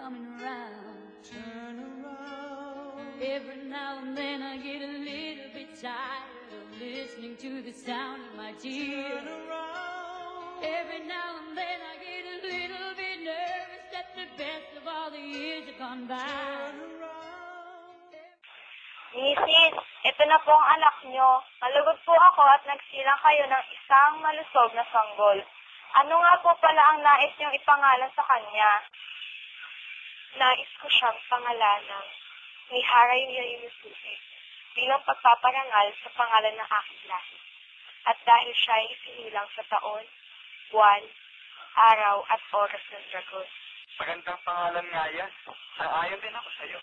coming round. Turn around. Every now and then I get a little bit tired of listening to the sound of my tears. Turn around. Every now and then I get a little bit nervous that the best of all the years have gone by. Turn around. Mrs., ito na po ang anak nyo. Malugod po ako at nagsilang kayo ng isang malusog na sanggol. Ano nga po pala ang nais niyong ipangalan sa kanya? Nais ko siyang pangalanan ni Haray Yayusuke bilang pagpaparangal sa pangalan ng aking lahi. At dahil siya ay isinilang sa taon, buwan, araw at oras ng dragon. Magandang pangalan nga yan. Ayon din ako sa'yo.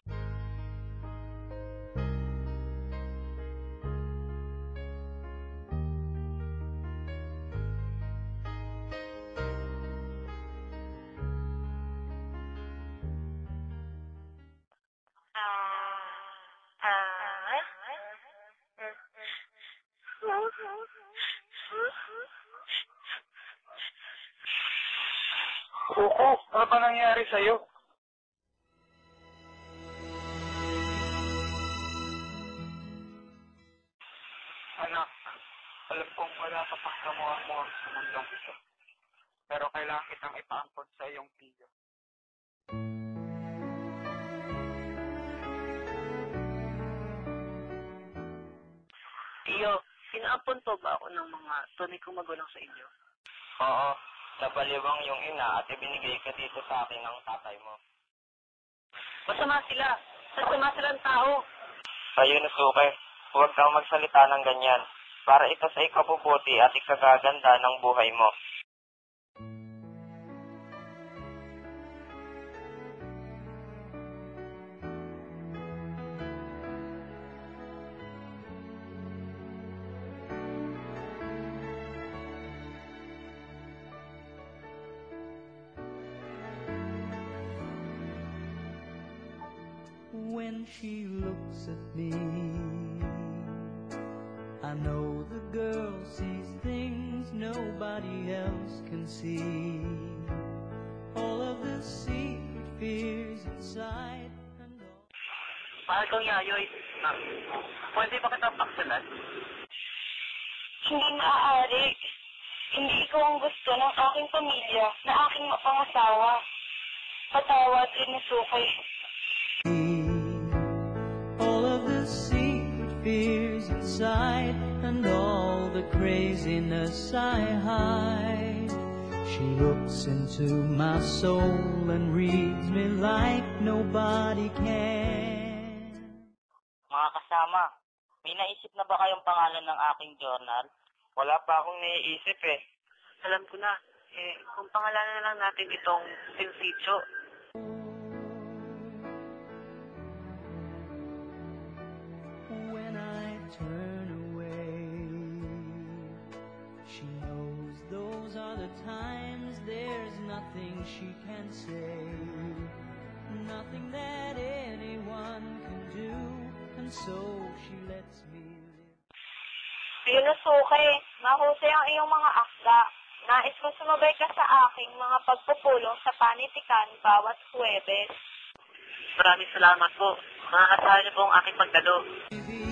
Kuko, ano ba nangyari sa'yo? Anak, alam kong wala ka pang kamuha mo sa mundong ito. Pero kailangan kitang ipaangkot sa iyong tiyo. Tiyo, inaampon po ba ako ng mga tunay kong magulang sa inyo? Oo, nabaliwang yung ina at ibinigay ka dito sa akin ng tatay mo. Masama sila. Masama silang tao. Sa'yo, Nasuke, huwag kang magsalita ng ganyan para ito sa ikabubuti at ikagaganda ng buhay mo. When she looks at me, I know the girl sees things nobody else can see. All of the secret fears inside and all. Mahal kong yayoy. Pwede ba kitang paksalan? Hindi maaari. Hindi ko ang gusto ng aking pamilya na aking mapangasawa. Patawad, Inosuke. All of the secret fears inside and all the craziness I hide. She looks into my soul and reads me like nobody can. Mga kasama, may naisip na ba kayong pangalan ng aking journal? Wala pa akong naiisip eh. Alam ko na. Kung pangalanan na lang natin itong Sinsitio. When I turn away, she knows those are the times there's nothing she can say, nothing that anyone can do, and so she lets me live. Inosuke, mahusay ang iyong mga akda. Nais ko sumabay ka sa aking mga pagpupulong sa panitikan bawat Huwebes. Maraming salamat po. Makakasahan niyo po ang aking pagdalo. Maybe